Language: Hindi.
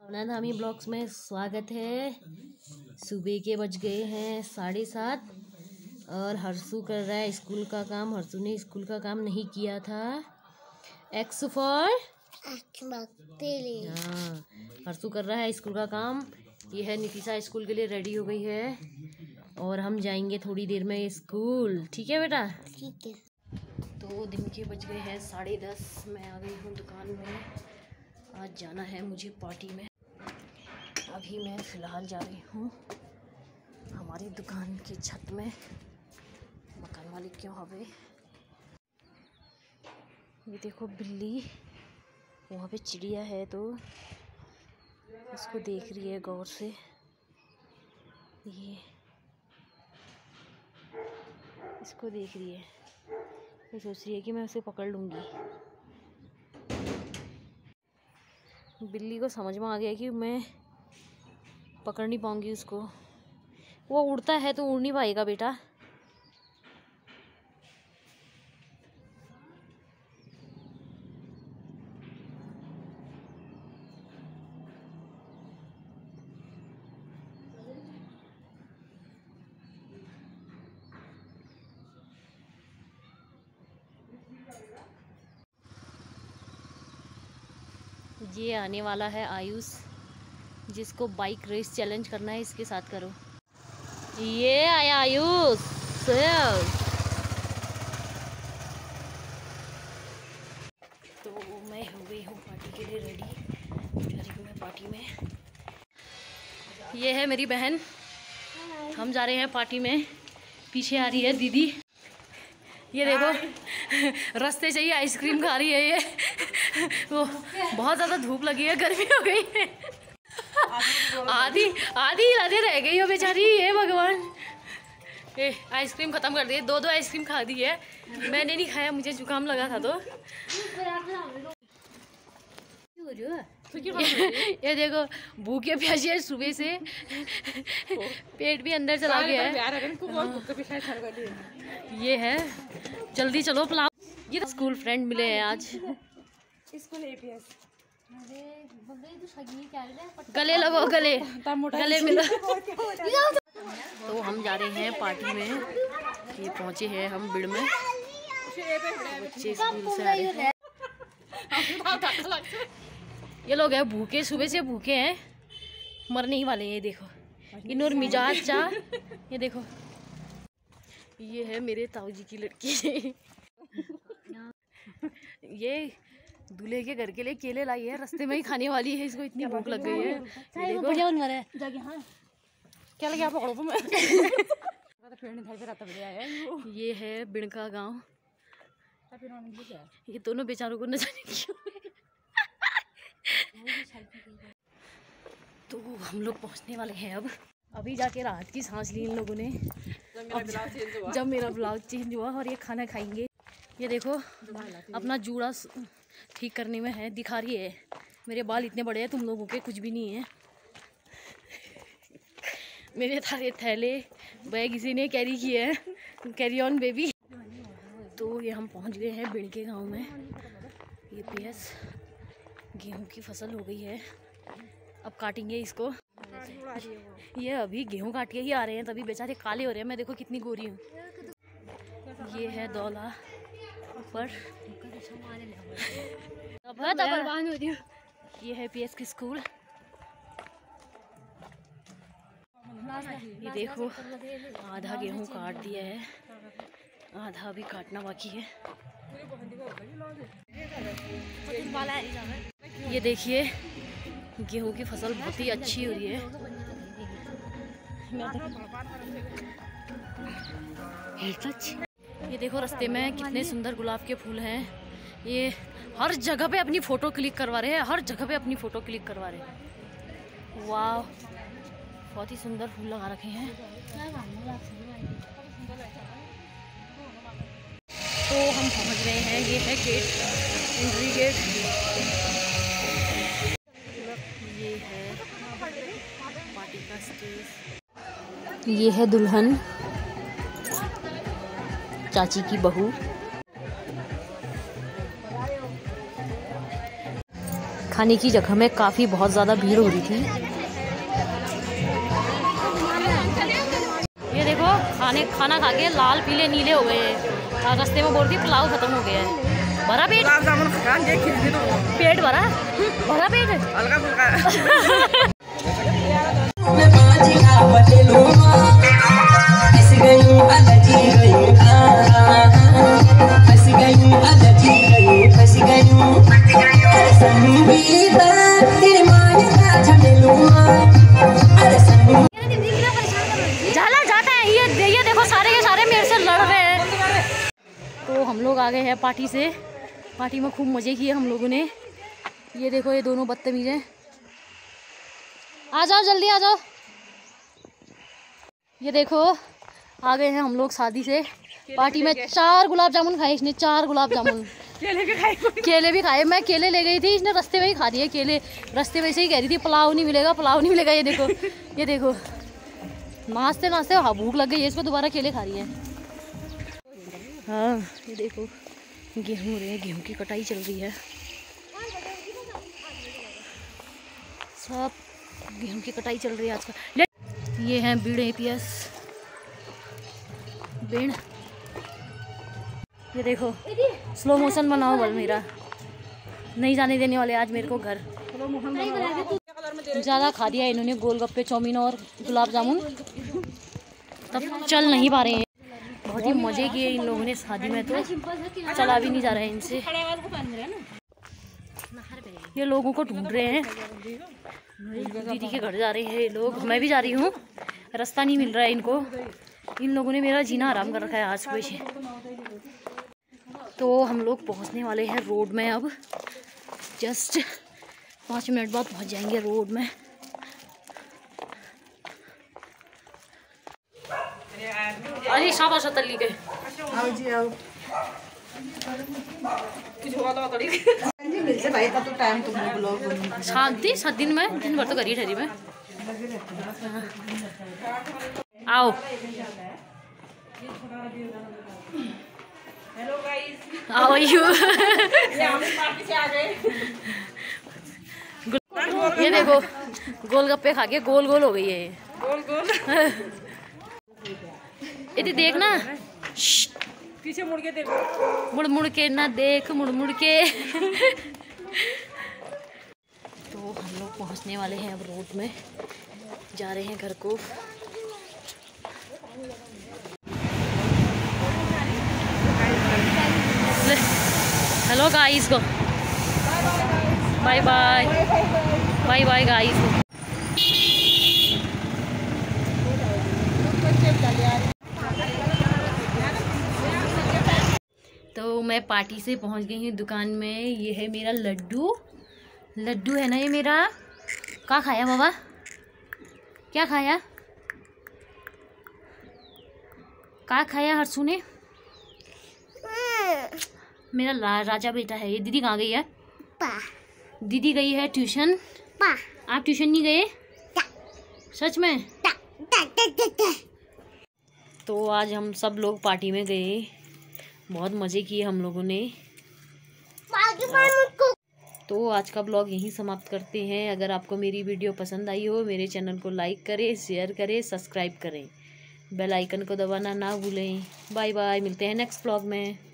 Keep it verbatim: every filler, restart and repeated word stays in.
धामी ब्लॉग्स में स्वागत है। सुबह के बज गए हैं साढ़े सात और हर्षु कर रहा है स्कूल का काम। हर्षु ने स्कूल का काम नहीं किया था। एक्स फॉर हाँ, हर्षु कर रहा है स्कूल का काम। ये है नितिशा स्कूल के लिए रेडी हो गई है और हम जाएंगे थोड़ी देर में स्कूल। ठीक है बेटा? ठीक है। तो दिन के बज गए हैं साढ़े दस। मैं आ गई हूँ दुकान में। आज जाना है मुझे पार्टी में। अभी मैं फ़िलहाल जा रही हूँ हमारी दुकान की छत में। मकान मालिक क्यों हवे। ये देखो बिल्ली, वहाँ पे चिड़िया है तो उसको देख रही है गौर से। ये इसको देख रही है, ये सोच रही है कि मैं उसे पकड़ लूँगी। बिल्ली को समझ में आ गया कि मैं पकड़ नहीं पाऊंगी उसको। वो उड़ता है तो उड़ नहीं पाएगा बेटा। ये आने वाला है आयुष, जिसको बाइक रेस चैलेंज करना है। इसके साथ करो। ये आया आयुष। तो मैं हो गई हूँ पार्टी के लिए रेडी। जा रही हूँ मैं पार्टी में। ये है मेरी बहन, हम जा रहे हैं पार्टी में। पीछे आ रही है दीदी। ये देखो रास्ते से ही आइसक्रीम खा रही है। ये वो बहुत ज़्यादा धूप लगी है, गर्मी हो गई है। आधी आधी आधे रह गई हो बेचारी। ये भगवान, ए आइसक्रीम ख़त्म कर दी। दो दो आइसक्रीम खा दी है। मैंने नहीं खाया, मुझे जुकाम लगा था तो। ये देखो भूखे प्यासी है सुबह से, पेट भी अंदर चला गया है। ये है, जल्दी चलो पुलाव। ये स्कूल फ्रेंड मिले हैं आज। School APS. गले लगो, गले गले मिलो। तो हम जा रहे हैं पार्टी में। ये पहुंचे हैं हम बिड़ में। बच्चे स्कूल से आ रहे हैं। ये लोग हैं भूखे, सुबह से भूखे हैं, मरने ही वाले हैं। ये देखो इनोर मिजाज चा। ये देखो ये है मेरे ताऊ जी की लड़की। ये दूल्हे के घर के लिए केले लाई है, रास्ते में ही खाने वाली है। इसको इतनी भूख लग गई है। देखो क्या लगे आप पकड़ो। ये है बिड़का गांव। ये दोनों बेचारों को न जाने की। तो हम लोग पहुंचने वाले हैं अब। अभी जाके राहत की सांस ली इन लोगों ने जब मेरा ब्लाउज चेंज हुआ। और ये खाना खाएंगे। ये देखो अपना जूड़ा ठीक करने में है, दिखा रही है। मेरे बाल इतने बड़े हैं, तुम लोगों के कुछ भी नहीं है। मेरे सारे थैले बैग इसी ने कैरी किए हैं। Carry on baby. तो ये हम पहुंच गए हैं बिड़ के गाँव में। ये पीएस गेहूं की फसल हो गई है, अब काटेंगे इसको। ये अभी गेहूं काट के ही आ रहे हैं, तभी बेचारे काले हो रहे हैं। मैं देखो कितनी गोरी हूँ। ये है दौला ऊपर। ये है पीएस की स्कूल। ये देखो आधा गेहूं काट दिया है, आधा अभी काटना बाकी है। ये देखिए गेहूं की फसल बहुत ही अच्छी हो रही है। ये देखो रास्ते में कितने सुंदर गुलाब के फूल हैं। ये हर जगह पे अपनी फ़ोटो क्लिक करवा रहे हैं, हर जगह पे अपनी फ़ोटो क्लिक करवा रहे हैं। वाह, बहुत ही सुंदर फूल लगा रखे हैं। तो हम पहुंच गए हैं। ये है गेट, एंट्री गेट। ये है पार्टी का स्टेज। ये है दुल्हन, चाची की बहू। खाने की जगह में काफ़ी बहुत ज़्यादा भीड़ हो रही थी। ये देखो खाने खाना खा के लाल पीले नीले हो गए हैं। रास्ते में बोल रही पुलाव खत्म हो गया है। भरा पेट पेट भरा भरा पेट झाला जाता है। ये ये देखो सारे के सारे मेरे से लड़ रहे हैं। तो हम लोग आ गए हैं पार्टी से। पार्टी में खूब मज़े किए हम लोगों ने। ये देखो ये दोनों बदतमीज हैं। आ जाओ जल्दी आ जाओ। ये देखो आ गए हैं हम लोग शादी से। पार्टी में चार गुलाब जामुन खाए इसने, चार गुलाब जामुन। केले भी खाए केले भी खाए। मैं केले ले गई थी, इसने रास्ते में ही खा दिए केले। रास्ते में से ही कह रही थी पुलाव नहीं मिलेगा पुलाव नहीं मिलेगा। ये देखो ये देखो नाचते नाचते हाँ भूख लग गई है इसको, दोबारा केले खा रही है। हाँ ये देखो गेहूँ हो रहे हैं, गेहूँ की कटाई चल रही है। सब गेहूँ की कटाई चल रही है आजकल। ये हैं Beed A P S Beed. ये देखो स्लो मोशन बनाओ बल मेरा, नहीं जाने देने वाले आज मेरे को घर। ज़्यादा खा दिया इन्होंने गोलगप्पे चाउमीन और गुलाब जामुन, तब चल नहीं पा रहे हैं। बहुत ही मज़े किए इन लोगों ने शादी में, तो चला भी नहीं जा रहा है इनसे। ये लोगों को ढूंढ रहे हैं, दीदी के घर जा रहे हैं ये लोग। मैं भी जा रही हूँ, रास्ता नहीं मिल रहा है इनको। इन लोगों ने मेरा जीना आराम कर रखा है आज सुबह से। तो हम लोग पहुँचने वाले हैं रोड में। अब जस्ट पाँच मिनट बाद पहुँच जाएंगे रोड में। अरे शाबाश तल्ली के आओ जी आओ। शादी सात दिन में दिन भर तो करी ठहरी में। आओ आओ यू ये देखो गोलगप्पे खा के गोल गोल हो गई है। गोल गोल इधर देखना, पीछे मुड़ के देखो, मुड़ मुड़ के ना देख, मुड़ मुड़ के। तो हम लोग पहुंचने वाले हैं अब रोड में, जा रहे हैं घर को। हेलो गाइस को bye bye bye bye guys को। तो मैं पार्टी से पहुंच गई हूँ दुकान में। ये है मेरा लड्डू, लड्डू है ना ये मेरा। क्या खाया बाबा, क्या खाया, क्या खाया हर्षू ने? मेरा राजा बेटा है ये। दीदी कहाँ गई है? पा। दीदी गई है ट्यूशन। पा। आप ट्यूशन नहीं गए? सच में? टा, टा, टा, टा, टा। तो आज हम सब लोग पार्टी में गए, बहुत मज़े किए हम लोगों ने। तो आज का ब्लॉग यहीं समाप्त करते हैं। अगर आपको मेरी वीडियो पसंद आई हो, मेरे चैनल को लाइक करें, शेयर करें, सब्सक्राइब करें, बेल आइकन को दबाना ना भूलें। बाय बाय, मिलते हैं नेक्स्ट ब्लॉग में।